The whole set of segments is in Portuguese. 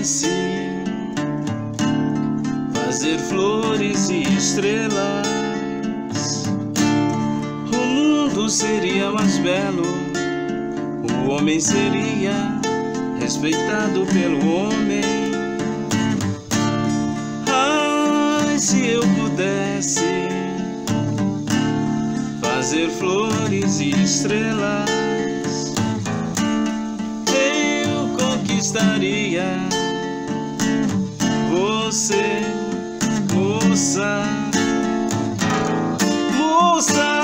pudesse fazer flores e estrelas, o mundo seria mais belo, o homem seria respeitado pelo homem. Ai, se eu pudesse fazer flores e estrelas, eu conquistaria você, moça, moça.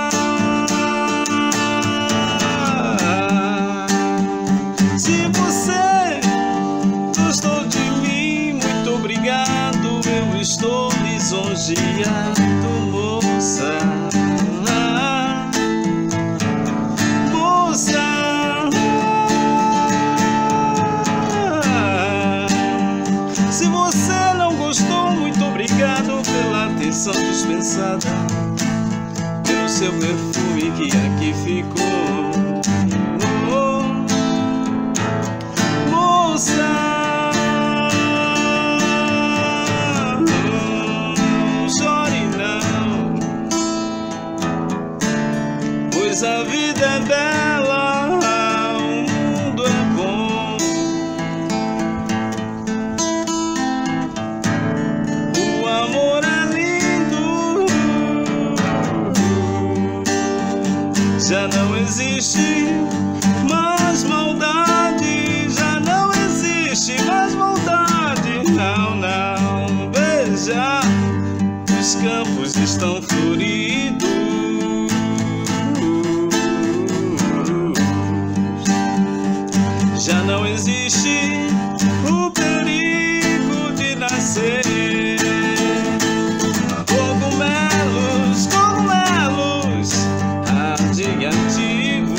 Se você gostou de mim, muito obrigado, eu estou lisonjeado, moça. Se você não gostou, muito obrigado pela atenção dispensada, pelo seu perfume que aqui ficou. Oh, moça, não chore não, pois a vida é bela. Já não existe mais maldade, já não existe mais maldade. Não, não, veja, os campos estão floridos. Já não existe o perigo de nascer. Cogumelos, cogumelos radioativos.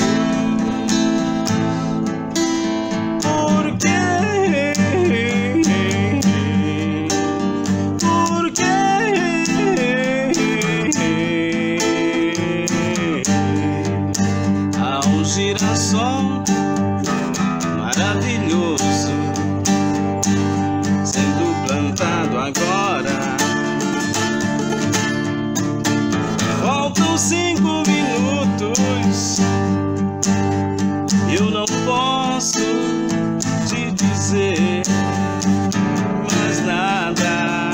Por quê? Por quê? Há um girassol maravilhoso sendo plantado agora. Faltam 5 minutos. Eu não posso te dizer mais nada,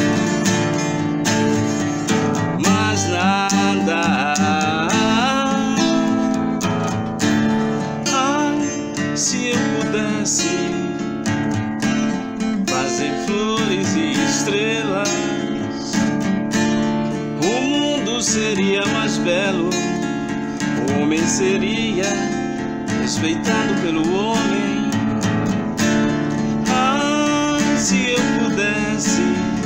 mais nada. Ai, se eu pudesse fazer flores e estrelas, o mundo seria mais belo, o homem seria respeitado pelo homem. Ah, se eu pudesse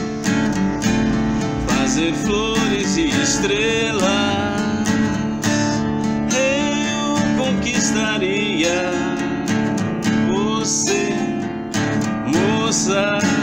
fazer flores e estrelas, eu conquistaria você, moça.